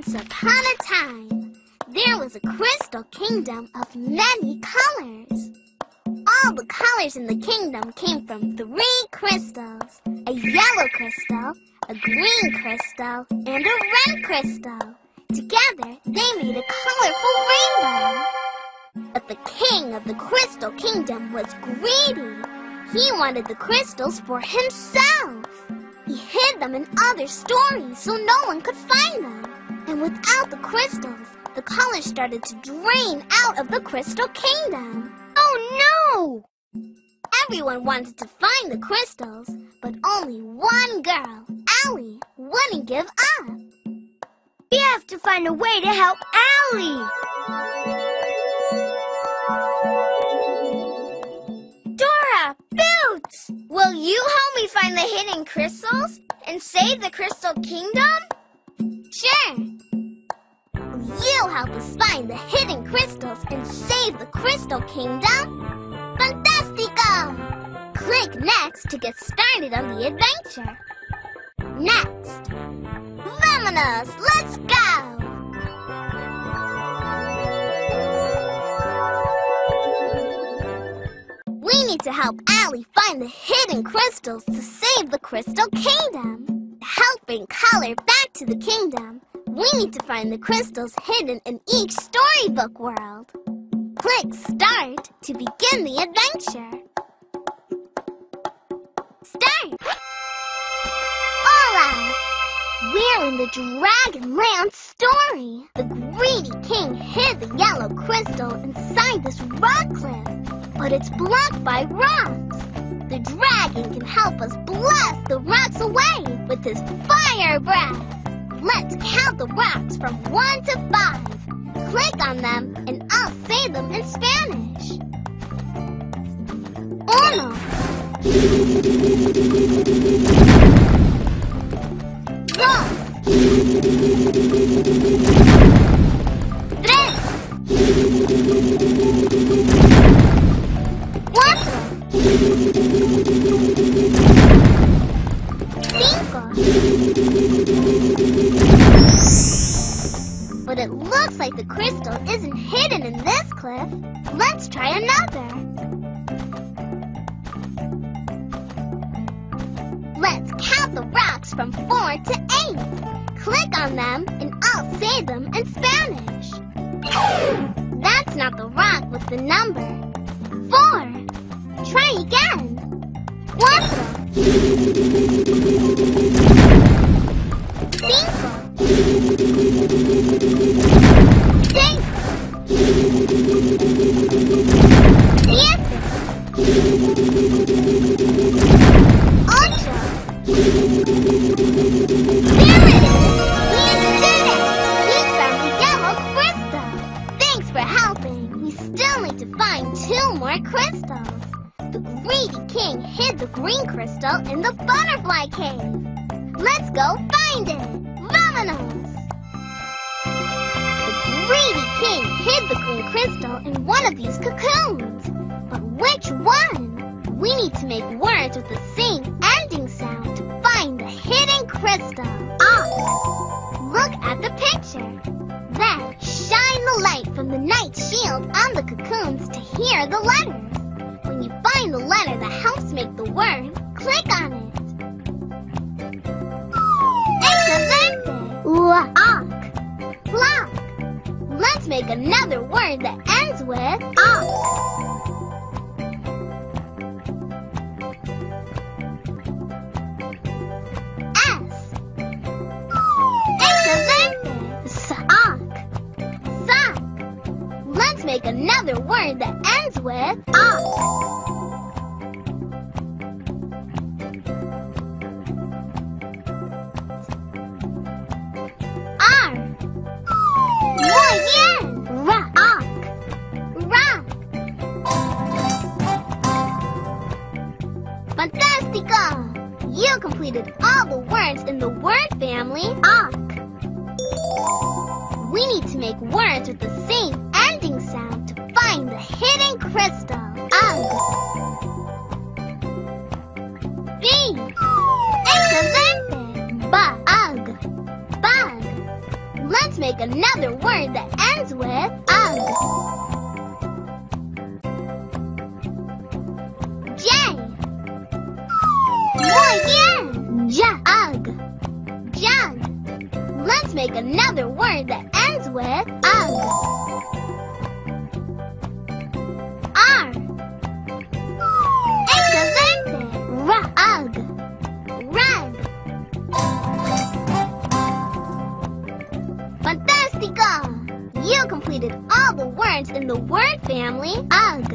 Once upon a time, there was a crystal kingdom of many colors. All the colors in the kingdom came from 3 crystals: a yellow crystal, a green crystal, and a red crystal. Together, they made a colorful rainbow. But the king of the crystal kingdom was greedy. He wanted the crystals for himself. He hid them in other stories so no one could find them. And without the crystals, the colors started to drain out of the crystal kingdom. Oh no! Everyone wanted to find the crystals, but only one girl, Allie, wouldn't give up. We have to find a way to help Allie. Dora, Boots! Will you help me find the hidden crystals and save the Crystal Kingdom? Sure. You'll help us find the hidden crystals and save the Crystal Kingdom? Fantastico! Click next to get started on the adventure. Next. Vámonos! Let's go! We need to help Allie find the hidden crystals to save the Crystal Kingdom. To help bring color back to the kingdom, we need to find the crystals hidden in each storybook world. Click Start to begin the adventure. Start! Hola! We're in the Dragonland story. The greedy king hid the yellow crystal inside this rock cliff, but it's blocked by rocks. The dragon can help us blast the rocks away with his fire breath. Let's count the rocks from 1 to 5. Click on them and I'll say them in Spanish. 1. 2. 3. But it looks like the crystal isn't hidden in this cliff. Let's try another. Let's count the rocks from 4 to 8. Click on them and I'll say them in Spanish. That's not the rock with the number 4. Try again. 4. 5. 6. 2 more crystals. The greedy king hid the green crystal in the butterfly cave. Let's go find it. Vámonos! The greedy king hid the green crystal in one of these cocoons. But which one? We need to make words with the same ending sound to find the hidden crystal. Look at the picture. Then shine the light from the night shield on the cocoons to hear the letters. When you find the letter that helps make the word, click on it. Excelente! Lock. Lock. Let's make another word that ends with ock. Make another word that ends with ock. R. Muy bien. Rock. Rock. Fantastico! You completed all the words in the word family ock. We need to make words with the same ending sound to find the hidden crystal. B. Excelente! Bug. Bug. Let's make word that ends with ug. J. Muy bien. Jug. Jug. Let's make another word that ends with ug. R. Excelente. Rug. Rug. Fantastico! You completed all the words in the word family ug.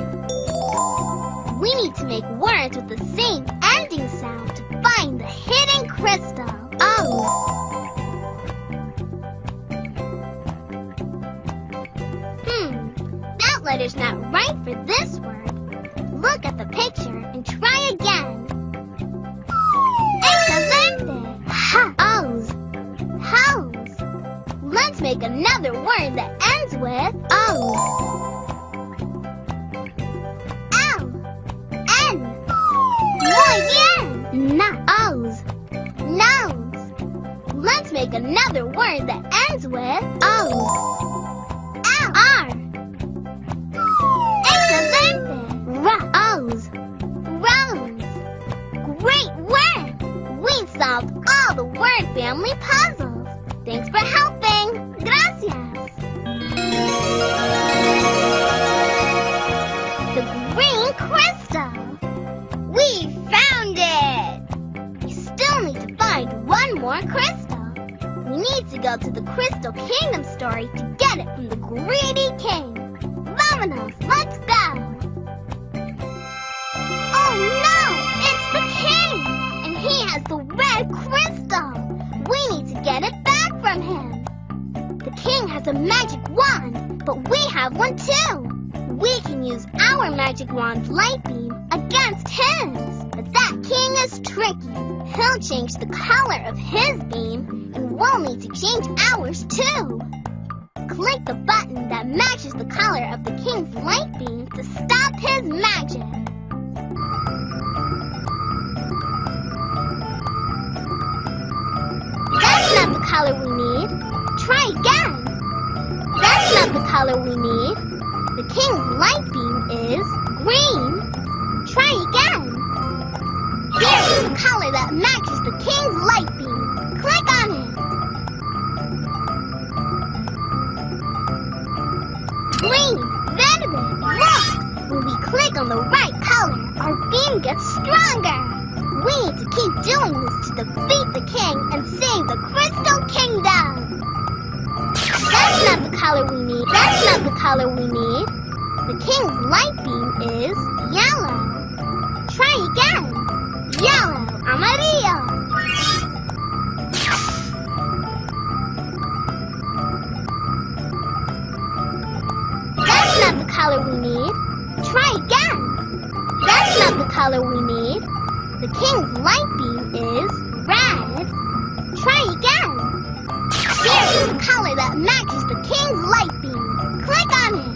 We need to make words with the same ending sound to find the hidden crystal. That letter's not right for this word. Look at the picture and try again. Excelente! Hose. Hose. Let's make another word that ends with O. L. N. Muy bien. Nose. Nose. Let's make another word that ends with O. L. R. Excelente. Rose. Rose. Great work! We solved all the word family puzzles. Thanks for helping. Gracias. The green crystal. We found it! We still need to find one more crystal. We need to go to the Crystal Kingdom story to get it from the greedy king. Vámonos, let's go. Oh no, it's the king! And he has the red crystal. We need to get it back from him. The king has a magic wand, but we have one too. We can use our magic wand's light beam against his. But that king is tricky. He'll change the color of his beam, and we'll need to change ours too. Click the button that matches the color of the king's light beam to stop his magic. That's not the color we need. Try again. That's not the color we need. The king's light beam is green. Try again. Here's the color that matches the king's light beam. Click on it. Green. Verde. Look! When we click on the right color, our beam gets stronger. We need to keep doing this to defeat the king and save the Crystal Kingdom. That's not the color we need. That's not the color we need. The king's light beam is yellow. Try again. Yellow. Amarillo. That's not the color we need. Try again. That's not the color we need. The king's light beam is red. Try again. Here's the color that matches the king's light beam. Click on it.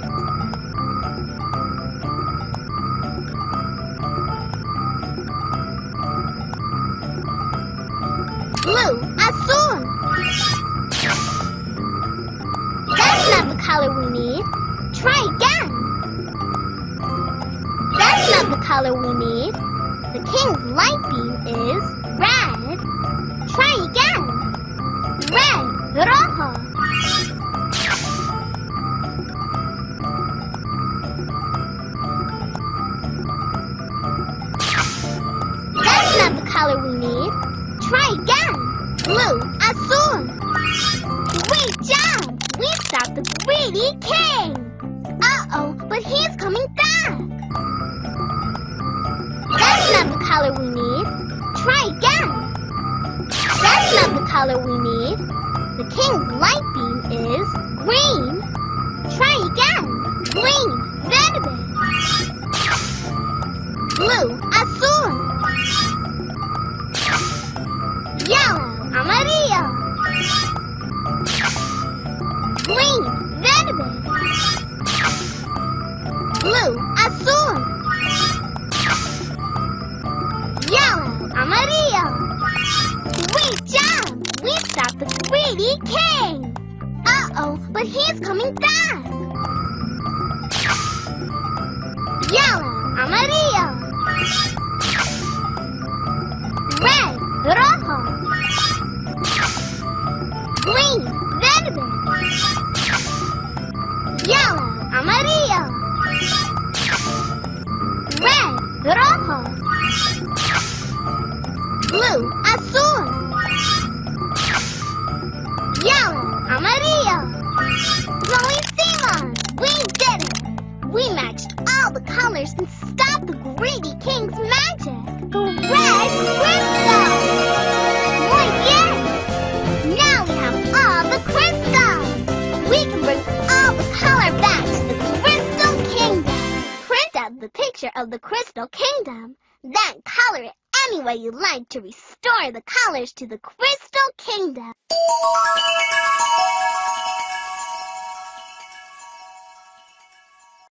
Blue. Azul. That's not the color we need. Try again. That's not the color we need. The king's light beam is red. Try again. Red. Rojo. That's not the color we need. Try again. Blue. Azul. Great job! We stopped the greedy king. Uh-oh, but he's coming back. That's not the color we need. Try again. That's not the color we need. The king's light beam is green. Try again. Green. Verde. Blue. Azul. Yellow. Amarillo. Green. Verde. Blue. Azul. Yellow. Amarillo. Great job! We stopped the greedy king! Uh-oh, but he's coming back. Yellow, amarillo. Red, rojo. Green, verde. Yellow, amarillo. Red, rojo. Blue, azul. Yellow, amarillo. Lo hicimos! We did it! We matched all the colors and stopped the greedy king's magic. The red crystal! Muy bien! Now we have all the crystals! We can bring all the color back to the Crystal Kingdom. Print out the picture of the Crystal Kingdom. Then color it any way you like to restore the colors to the Crystal Kingdom.